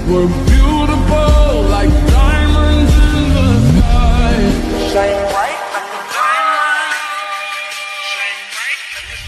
We're beautiful like diamonds in the sky. Shine.